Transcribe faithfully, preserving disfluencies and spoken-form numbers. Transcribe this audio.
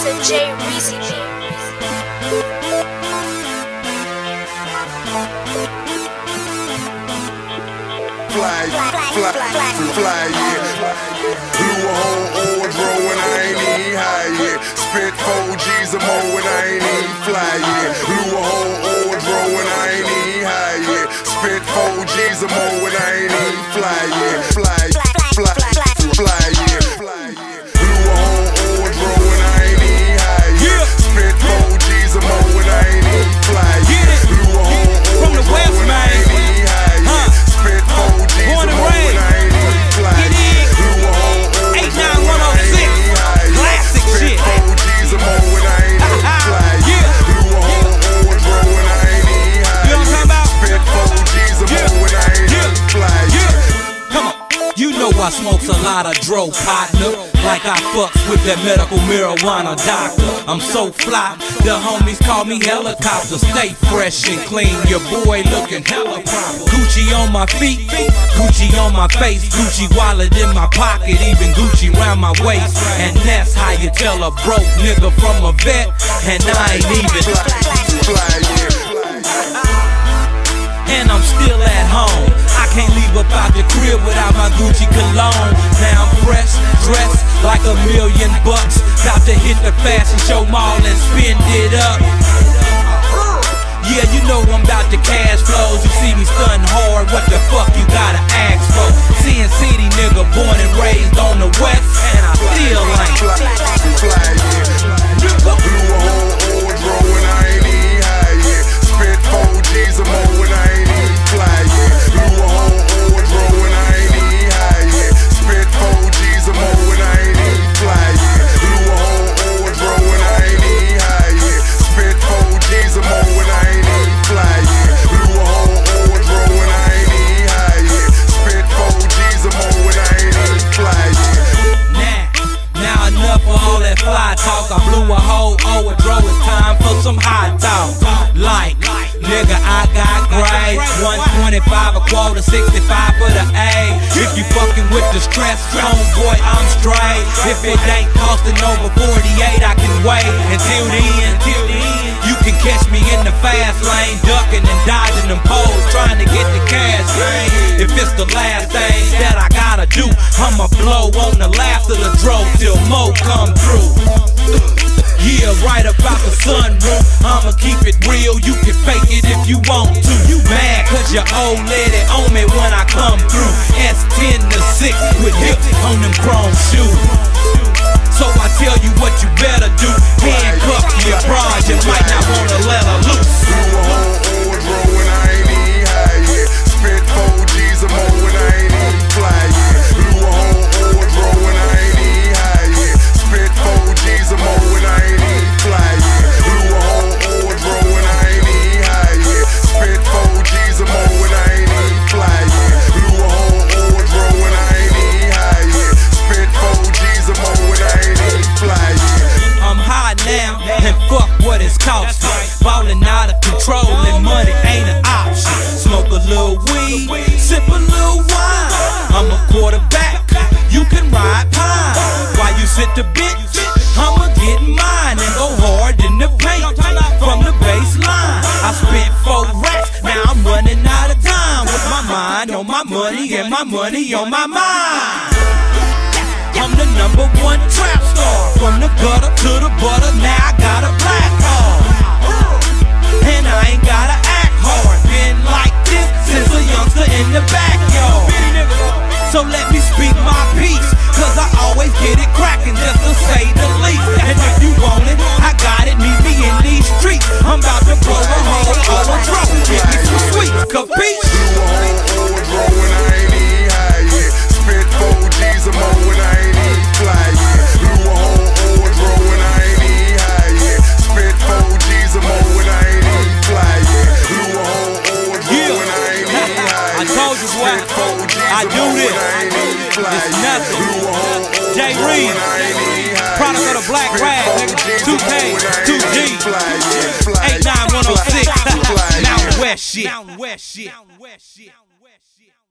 Mister J Reezy. Fly, fly, fly, fly, yeah. Blew a whole old bro and I ain't even high yet. Spent four G's or more and I ain't even fly yet. Blew a whole old bro and I ain't even high yet. Spent four G's or more and I ain't even fly yet. Fly, fly, fly, fly, yeah. Blew a whole old bro and I ain't even high yet. Spent four G's or more and I ain't even fly yet. Blew a whole old bro and I ain't even high yet. Spent four G's or more and I ain't even fly yet. Blew a whole old eight nine one oh six, classic shit. four G's or more and I ain't even fly yet. Blew a whole old bro and I ain't even high You know what I'm talking about? Spent four G's or more and I ain't even fly yet. Come on. You know I smokes a lot of dro, partner. Like I fucks with that medical marijuana doctor. I'm so fly, the homies call me helicopter. Stay fresh and clean, your boy looking hella proper. Gucci on my feet, Gucci on my face, Gucci wallet in my pocket, even Gucci round my waist. And that's how you tell a broke nigga from a vet, and I ain't even Fly, yeah. and I'm still at home. I can't leave up out the crib without my Gucci cologne. Now I'm fresh, dressed like a million bucks. About to hit the fashion show mall and spend it up. Yeah, you know I'm about the cash flows. You see me stunting hard, what the fuck you gotta ask for? Sin City nigga, born and raised on the west, and I still ain't Fly, fly, yeah. Blew a whole old bro and I ain't even high yet. Spent four G's or more and I ain't even fly yet. Blew a whole old bro and I ain't even high yet. Spent four G's or more and I ain't even fly yet. Blew a whole old bro and I ain't even high yet. Spent four G's or more and I ain't even fly yet. Blew a whole old bro and I ain't even high yet. Spent four G's or more and I ain't even fly yet. Now, now enough of all that fly talk. I blew a whole overdro. It's time for some hot talk. Like, nigga, I got grades. one twenty-five a quarter, sixty-five for the A. If you fucking with the stress, homeboy, I'm straight. If it ain't costing over forty-eight, I can wait until then. You can catch me in the fast lane, ducking and dodging them poles, trying to get the cash gain. If it's the last thing that I gotta do, I'ma blow on the last of the dro till Mo come through. Yeah, right about the sunroof, I'ma keep it real, you can fake it if you want to. You mad cause your old lady on me when I come through. S ten to six with hips on them chrome shoes. So I tell you what you better do, handcuff your broad, you might not wanna let her loose. Blew a whole old bro and I ain't even high yet. Spent four G's or more and I ain't even fly yet. Blew a whole old bro and I ain't even high yet. Spent four G's or more and I ain't even fly yet. Blew a whole old bro and I ain't even high yet. Spent four G's or more and I ain't even fly yet. Blew a whole old bro and I ain't even high yet. Spent four G's or more and I ain't even fly yet. I'm high now, and fuck what it's costing. Ballin' out of control, and money ain't an option. Smoke a little weed, sip a little wine. I'm a quarterback, you can ride pine. While you sit the bench, I'ma get mine and go hard in the paint from the baseline. I spent four racks, now I'm running out of time. With my mind on my money and my money on my mind. I'm the number one trap star. From the gutter to the butter, now I got a black card. And I ain't gotta act hard. Been like this since a youngster in the backyard. So let me speak my piece, cause I always get it crackin', just to say the least. And if you want it, I got it, meet me in these streets. I'm about to blow a whole overdro. Give me some sweets, capiche? Blew a whole old bro and I ain't even high yet. Spent four G's or more and I ain't even fly yet. Blew a whole old bro and I ain't even high yet. Spent four G's or more and I ain't even fly yet. Blew a whole old bro and I ain't even high yet. I told you what, I do this. It's nothing. J Reezy, product of the Black Rag, nigga. two K, two G, eight nine one oh six, Mountain West shit.